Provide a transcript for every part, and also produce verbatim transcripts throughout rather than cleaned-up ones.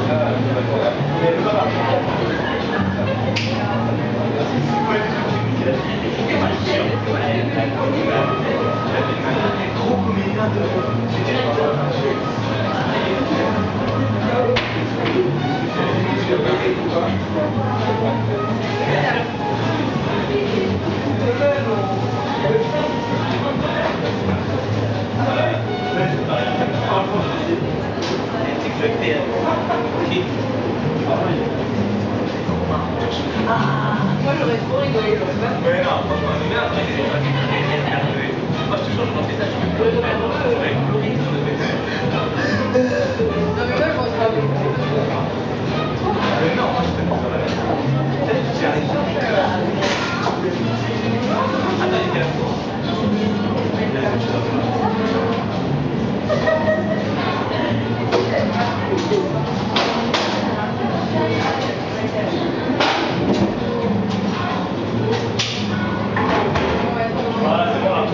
Moi j'aurais trop rigolé, j'aurais pas. Ouais, non, franchement, la merde, moi, toujours, je pensais ça, je me pleurais, je pleurais, Non, mais moi je pense pas. mais non, moi, je te pense pas. J'y arrive. Attends, il était là. Voilà, c'est bon, là.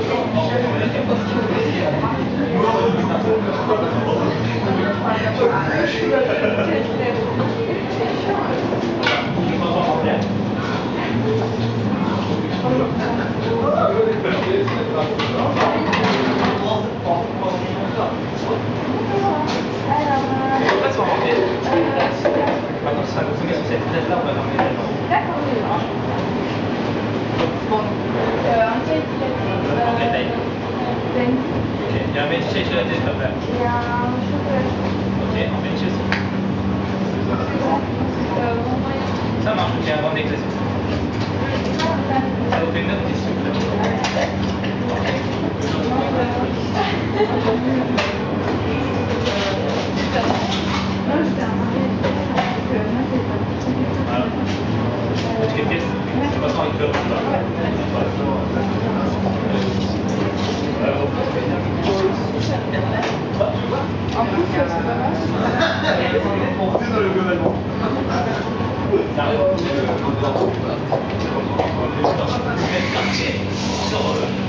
Maintenant, ça va consommer sur cette fenêtre-là, on va dormir là-dedans. D'accord. Bon. Euh, un cake. En détail. Ben. Ok, il y a un milkshake chez la tête, s'il te plaît. Il y a un chocolat. Ok, en milkshake aussi. Euh, bon, moyen. Ça marche, ok, un grand déclassé. Ça vous fait une note, s'il vous plaît. Non, j'étais un mariage. Donc, euh, moi, c'est pas. Voilà. Les pièces, c'est pas sans écrire tout ça. En plus, c'est pas mal. On fait dans le globalement. Ça arrive. Quartier.